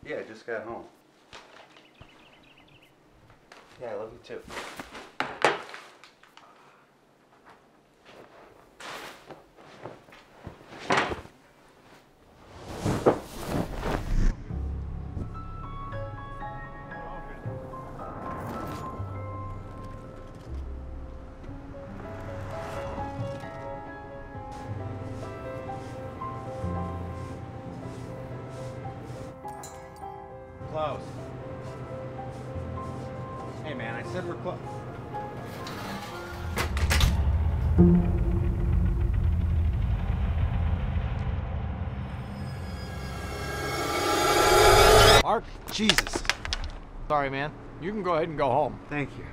Yeah, I just got home. Yeah, I love you too. Close. Hey man, I said we're close. Mark, Jesus. Sorry man, you can go ahead and go home. Thank you.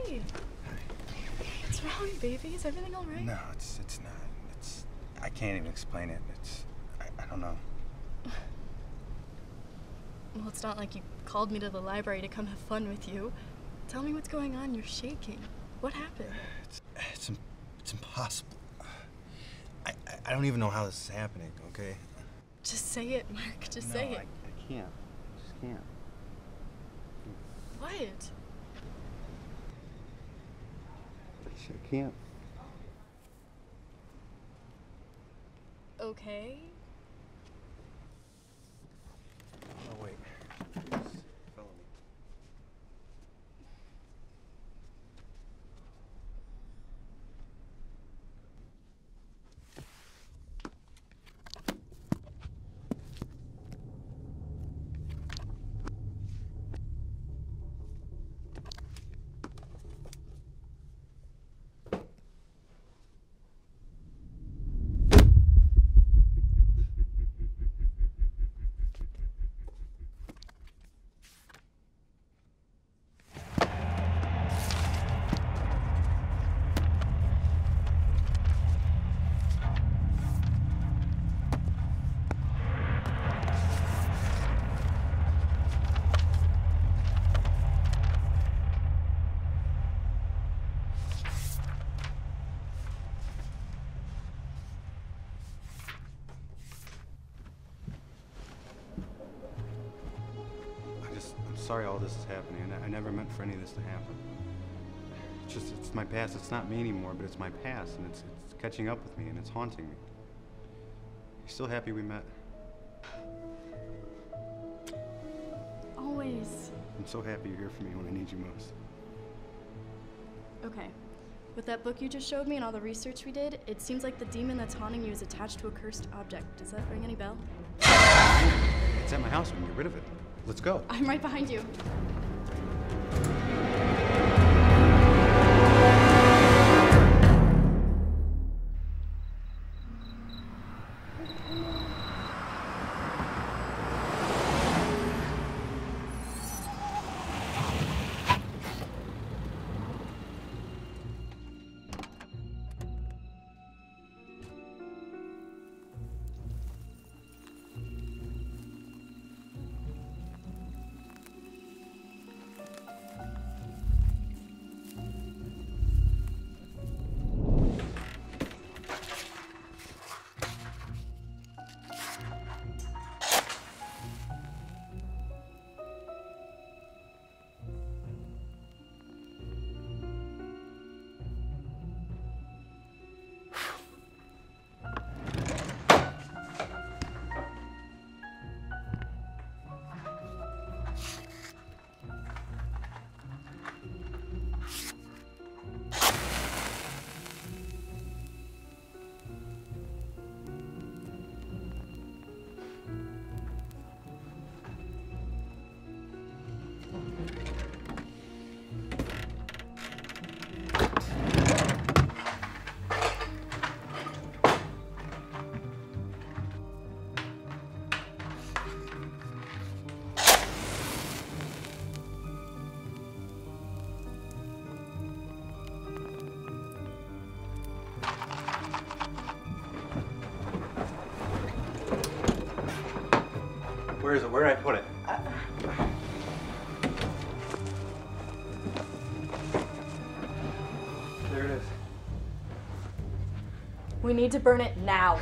Hey. What's wrong, baby? Is everything all right? No, it's not. I can't even explain it. I don't know. Well, it's not like you called me to the library to come have fun with you. Tell me what's going on. You're shaking. What happened? It's impossible. I don't even know how this is happening, okay? Just say it, Mark. Just say it. I can't. I just can't. What? I can't. Okay. Oh, wait. It's fell on me. I'm sorry all this is happening. I never meant for any of this to happen. It's my past. It's not me anymore, but it's my past, and it's catching up with me, and it's haunting me. You still happy we met? Always. I'm so happy you're here for me when I need you most. Okay. With that book you just showed me and all the research we did, it seems like the demon that's haunting you is attached to a cursed object. Does that ring any bell? It's at my house. We can get rid of it. Let's go. I'm right behind you. Where is it? Where did I put it? There it is. We need to burn it now.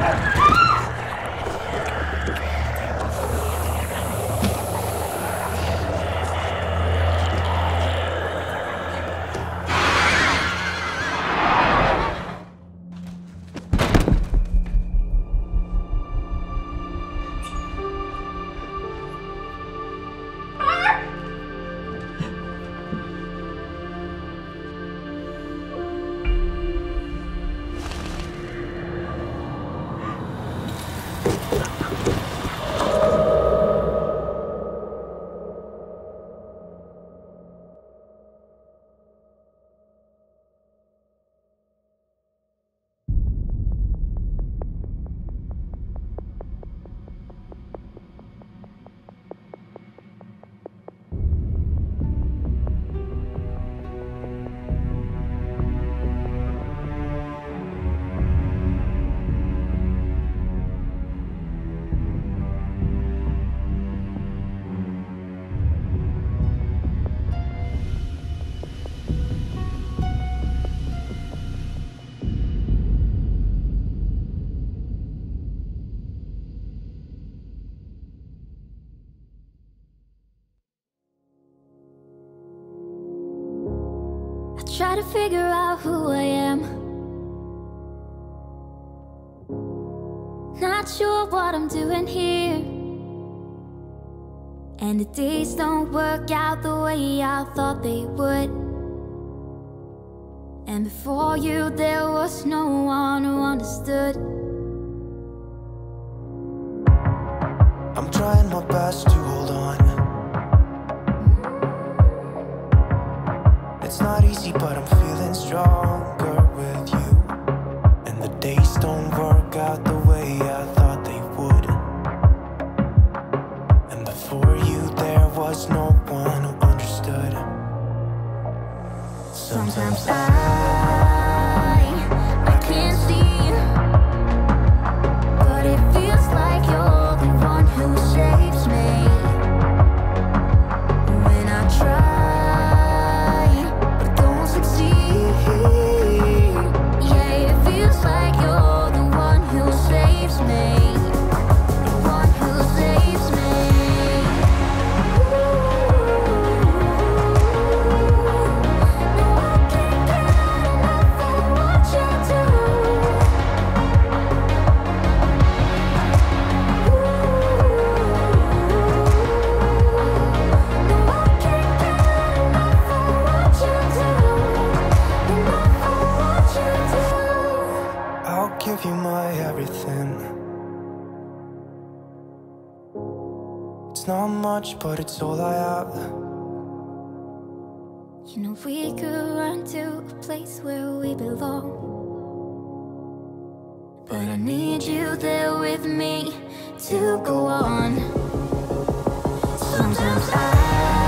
Try to figure out who I am. Not sure what I'm doing here, and the days don't work out the way I thought they would. And before you there was no one who understood. I'm trying my best to hold on. It's not easy, but I'm feeling stronger with you. And the days don't work out the way I thought they would. And before you there was no one who understood. Sometimes I can't see, but it feels like you're the one who saves me. When I try, but don't succeed. Yeah, it feels like you're the one who saves me. The one who saves me. No, I can't get enough of what you do. No, I can't get enough of what you do. Enough of what you do. I'll give you my everything. It's not much, but it's all I have. You know we could run to a place where we belong, but I need you there with me to go on. Sometimes I